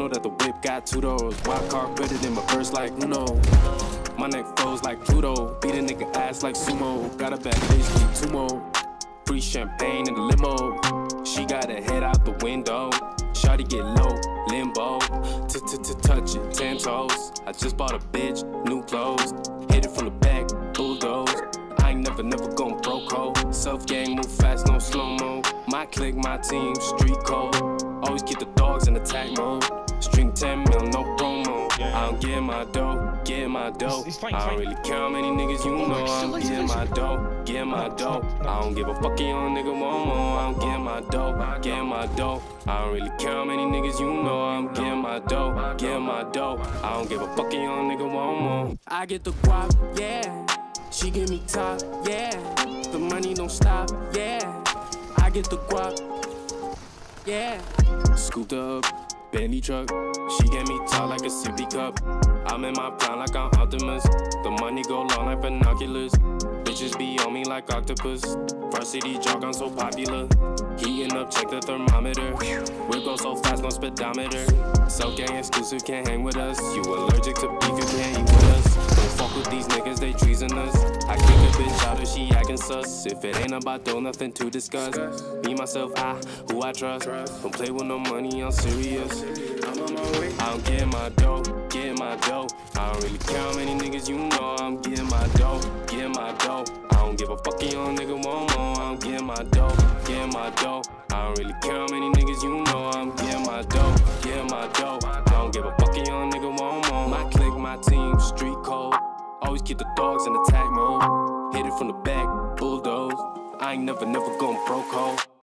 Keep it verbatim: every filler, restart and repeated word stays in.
know that the whip got two doors. Wild card better than my verse like Uno. My neck froze like Pluto. Beat a nigga ass like sumo. Got a bad bitch, need two more. Free champagne in the limo. She got her head out the window. Shawty get low, limbo. Touch it, ten toes. I just bought a bitch, new clothes. Hit it from the back, bulldoze. I ain't never, never gon' broke hoe. Self game, move fast, no slow-mo. My clique, my team, street code. Always keep the dogs in attack mode. String ten mil, no promo. I don't get my dough, get my dough. He's fine, I don't fine. really care how many niggas you know. I'm getting my dough, get my dough. I don't give a fuck you young nigga want more. I'm getting my dough, get my dough. I don't really care how many niggas you know. I'm getting my dough, get my dough. I don't give a fuck you young nigga want more. I get the guap, yeah. She give me top, yeah. The money don't stop, yeah. I get the guap, yeah. Scooped up, Bentley truck. She get me tall like a sippy cup. I'm in my prime like I'm Optimus. The money go long like binoculars. Bitches be on me like octopus. Varsity jog, I'm so popular. Heating up, check the thermometer. We go so fast, no speedometer. So gang exclusive, can't hang with us. You allergic to beef, you can't eat with us. Don't fuck with these niggas, they treasonous. I kick a bitch out if she acting sus. If it ain't about dough, nothing to discuss. Me, myself, I, who I trust. Don't play with no money, I'm serious. I don't get my dough, get my dough. I don't really care how many niggas you know. I'm getting my dough, getting my dough. I don't give a fuck you young nigga want more. I'm getting my dough, getting my dough. I don't really care how many niggas you know. I'm getting my dough, getting my dough. I don't give a fuck you young nigga want more. My clique, my team, street code. Always keep the dogs in attack mode. Hit it from the back, bulldoze. I ain't never, never gon' broke hoe.